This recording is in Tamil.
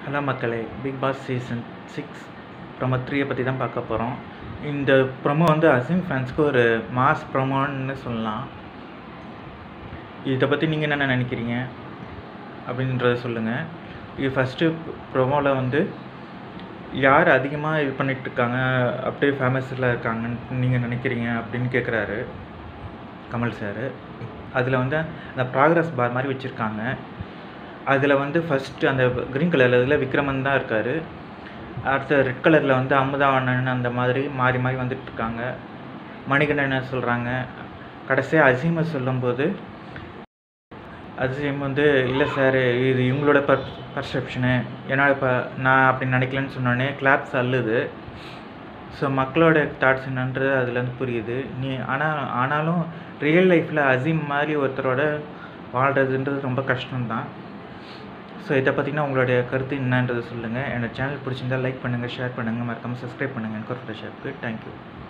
ஹலோ மக்களே, பிக் பாஸ் சீசன் 6 ப்ரோமோ 3 பற்றி தான் பார்க்க போகிறோம். இந்த ப்ரோமோ வந்து அசீம் ஃபேன்ஸ்க்கு ஒரு மாஸ் ப்ரோமோன்னு சொல்லலாம். இதை பற்றி நீங்கள் என்னென்ன நினைக்கிறீங்க அப்படின்றத சொல்லுங்கள். இது ஃபஸ்ட்டு ப்ரோமோவில் வந்து யார் அதிகமாக இது பண்ணிகிட்ருக்காங்க, அப்படியே ஃபேமஸில் இருக்காங்கன்னு நீங்கள் நினைக்கிறீங்க அப்படின்னு கேட்குறாரு கமல் சார். அதில் வந்து அந்த ப்ராக்ரஸ் பார் மாதிரி வச்சுருக்காங்க. அதில் வந்து ஃபஸ்ட்டு அந்த க்ரீன் கலரில் இதில் விக்ரமன் தான் இருக்கார். அடுத்த ரெட் கலரில் வந்து அமுதாவண்ணன் அந்த மாதிரி மாறி மாறி வந்துட்டுருக்காங்க. மணிகண்டன் என்ன சொல்கிறாங்க, கடைசியாக அசீமை சொல்லும்போது அசீம் வந்து இல்லை சார், இது இவங்களோட பர்செப்ஷனு, என்னோட நான் அப்படி நினைக்கலன்னு சொன்னோடனே கிளாப்ஸ் அள்ளுது. ஸோ மக்களோட தாட்ஸ் என்னன்றது அதுலேருந்து புரியுது. ஆனாலும் ரியல் லைஃப்பில் அசீம் மாதிரி ஒருத்தரோட வாழ்கிறதுன்றது ரொம்ப கஷ்டம்தான். ஸோ இதை பற்றினா உங்களுடைய கருத்து என்னன்றது சொல்லுங்கள். என்னோடய சேனல் பிடிச்சிருந்தால் லைக் பண்ணுங்கள், ஷேர் பண்ணுங்கள், மறக்காமல் சப்ஸ்கிரைப் பண்ணுங்கள். எனக்கு ஒரு ஃப்ரெஷ் ஆப்க்கு தேங்க்யூ.